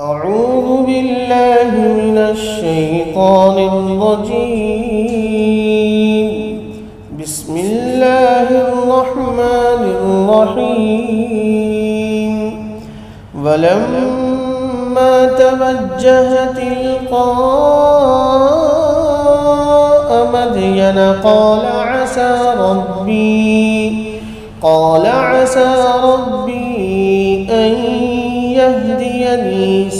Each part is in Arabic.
أعوذ بالله من الشيطان الرجيم. بسم الله الرحمن الرحيم. ولما توجه تلقاء مدين قال عسى ربي أن يهديني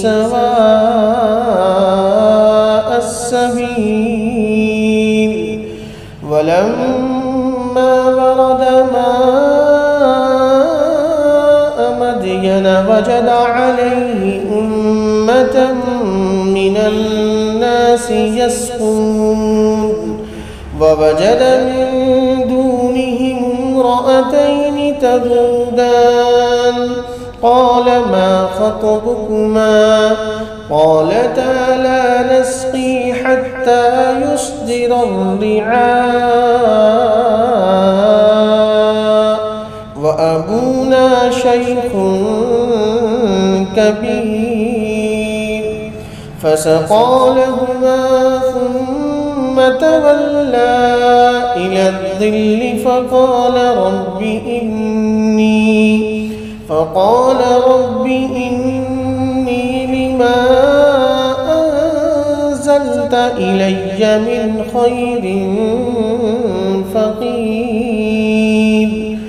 سواء السبيل. ولما ورد ماء مدين وجد عليه أمة من الناس يسقون ووجد من دونهم امرأتين تذودان قال ما خطبكما قالتا لا نسقي حتى يصدر الرعاء وأبونا شيخ كبير. فسقى لهما ثم تولى إلى الظل فقال رب إني لما أنزلت إلي من خير فقير.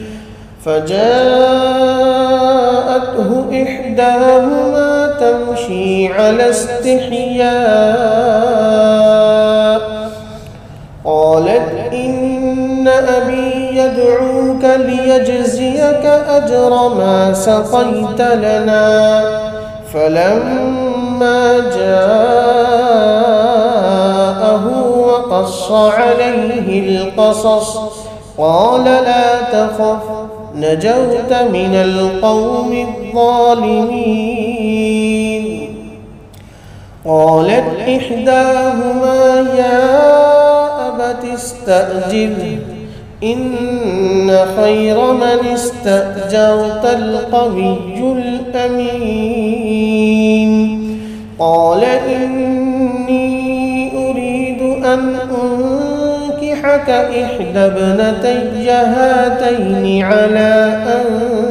فجاءته إحداهما تمشي على استحياء قالت إن أبي يدعوك ليجزيك أجر ما سقيت لنا. فلما جاءه وقص عليه القصص قال لا تخف نجوت من القوم الظالمين. قالت إحداهما يا أبت استأجره إن خير من استأجرت القوي الأمين. قال إني أريد أن أنكحك إحدى ابنتي هاتين على أن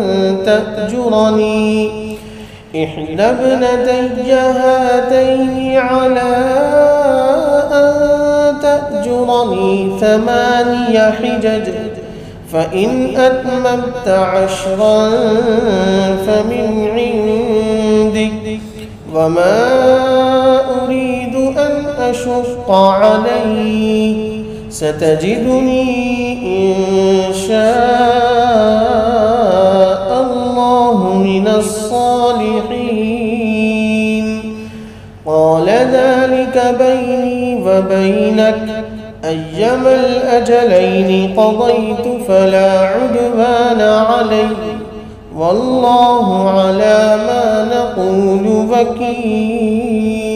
تأجرني 8 حجج فإن أتممت 10 فمن عندك وما أريد أن أشق عليك ستجدني إن شاء الله من الصالحين. قال ذلك بيني وبينك أيما الأجلين قضيت فلا عدوان علي والله على ما نقول وكيل.